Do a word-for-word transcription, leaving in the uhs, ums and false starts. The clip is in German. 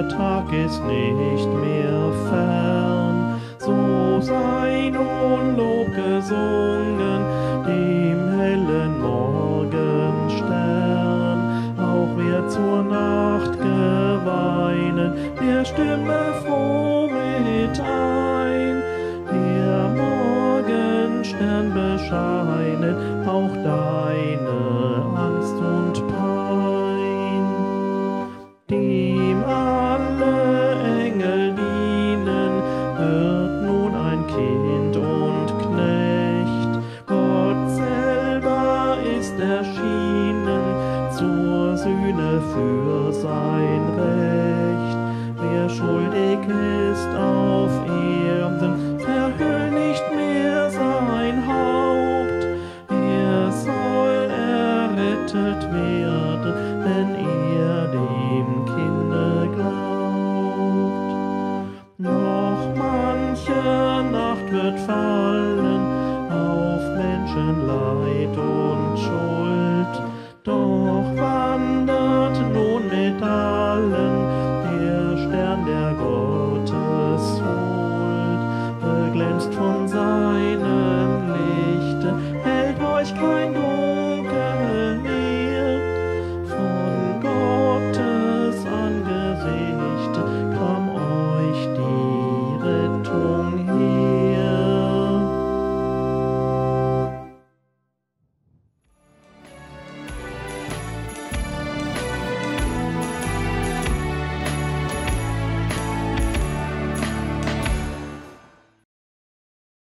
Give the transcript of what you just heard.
der Tag ist nicht mehr fern. So sei nun Lob gesungen dem hellen Morgenstern. Auch wer zur Nacht geweinen, der stimme froh mit ein. Der Morgenstern bescheinet auch deine Angst und Pein. Dem alle Engel dienen, wird nun ein Kind und Knecht. Gott selber ist erschienen zur Sühne für sein Recht. Wer schuldig ist auf Erden, verhüll nicht mehr sein Haupt. Er soll errettet werden, wenn er dem Kinde glaubt. Noch manche Nacht wird fallen auf Menschen Leid und Schuld.